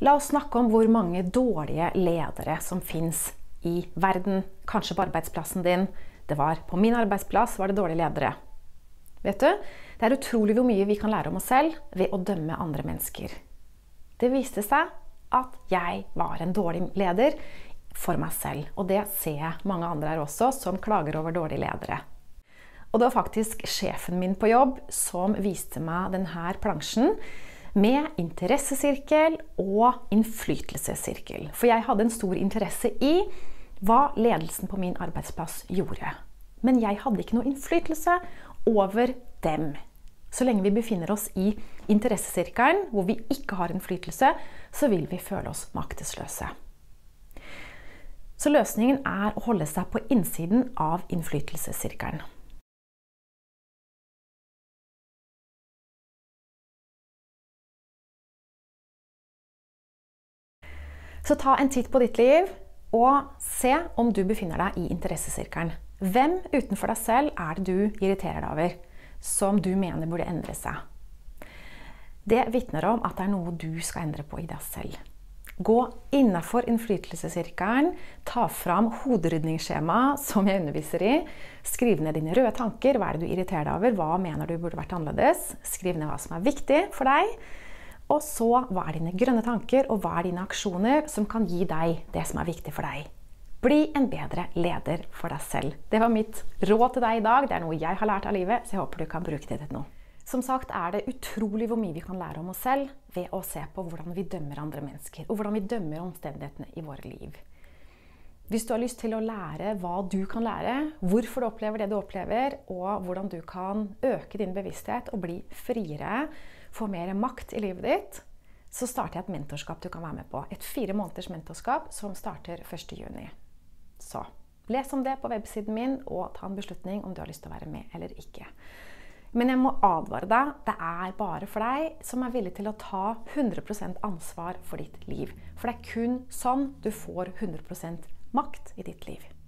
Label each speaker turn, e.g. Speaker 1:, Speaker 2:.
Speaker 1: La oss snakke om hvor mange dårlige ledere som finnes i verden. Kanskje på arbeidsplassen din. På min arbeidsplass var det dårlige ledere. Vet du, det er utrolig hvor mye vi kan lære om oss selv ved å dømme andre mennesker. Det viste seg at jeg var en dårlig leder for meg selv. Og det ser jeg mange andre her også som klager over dårlige ledere. Og det var faktisk sjefen min på jobb som viste meg denne plansjen med interessesirkel og innflytelsessirkel. For jeg hadde en stor interesse i hva ledelsen på min arbeidsplass gjorde. Men jeg hadde ikke noe innflytelse over dem. Så lenge vi befinner oss i interessesirkelen, hvor vi ikke har innflytelse, så vil vi føle oss maktesløse. Så løsningen er å holde seg på innsiden av innflytelsessirkelen. Så ta en titt på ditt liv, og se om du befinner deg i interessesirkelen. Hvem utenfor deg selv er det du irriterer deg over, som du mener burde endre seg? Det vitner om at det er noe du skal endre på i deg selv. Gå innenfor innflytelsessirkelen, ta fram hoderydningsskjema som jeg underviser i, skriv ned dine røde tanker, hva er det du irriterer deg over, hva mener du burde vært annerledes, skriv ned hva som er viktig for deg, og så hva er dine grønne tanker, og hva er dine aksjoner som kan gi deg det som er viktig for deg. Bli en bedre leder for deg selv. Det var mitt råd til deg i dag. Det er noe jeg har lært av livet, så jeg håper du kan bruke det til noe. Som sagt er det utrolig hvor mye vi kan lære om oss selv ved å se på hvordan vi dømmer andre mennesker, og hvordan vi dømmer omstendighetene i våre liv. Hvis du har lyst til å lære hva du kan lære, hvorfor du opplever det du opplever, og hvordan du kan øke din bevissthet og bli friere, få mer makt i livet ditt, så starter jeg et mentorskap du kan være med på. Et 4 måneders mentorskap som starter 1. juni. Så les om det på websiden min, og ta en beslutning om du har lyst til å være med eller ikke. Men jeg må advare deg, det er bare for deg som er villig til å ta 100% ansvar for ditt liv. For det er kun sånn du får 100% makt i ditt liv.